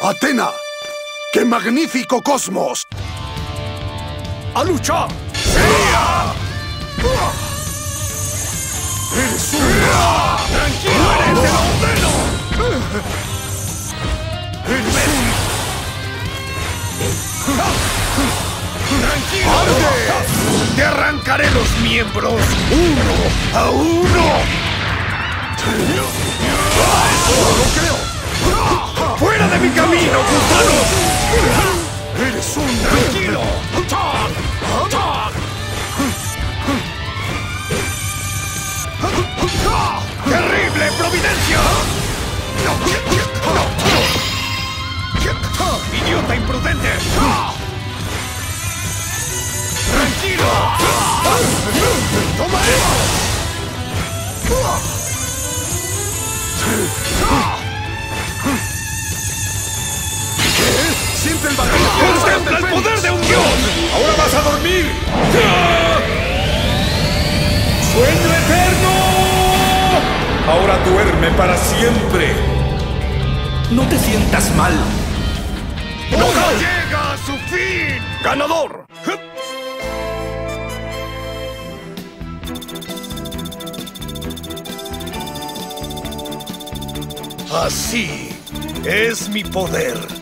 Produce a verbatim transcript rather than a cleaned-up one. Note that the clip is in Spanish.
¡Atena! ¡Qué magnífico cosmos! ¡A luchar! ¡Sea! ¡Eres un... ¡Tranquilo, eres el ordeno! ¡Eres un... ¡Tranquilo! ¡Arde! ¡Te arrancaré los miembros uno a uno! ¡No lo creo! ¡Fuera de mi camino, gusanos! ¡Eres un... ¡Tranquilo! ¡Terrible providencia! ¡Idiota imprudente! ¡Tranquilo! ¡Toma eso! ¿Qué? ¡Siente el valor! ¡Contempla el poder de un dios! ¡Ahora vas a dormir! ¡Sueño eterno! Ahora duerme para siempre. No te sientas mal. ¡No llega a su fin! ¡Ganador! Así es mi poder.